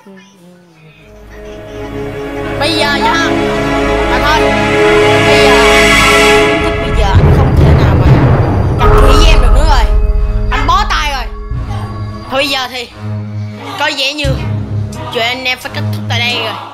Bây giờ nha, mà thôi, bây giờ bây giờ anh không thể nào mà cặp kỹ với em được nữa rồi, anh bó tay rồi. Thôi bây giờ thì có vẻ như chuyện anh em phải kết thúc tại đây rồi.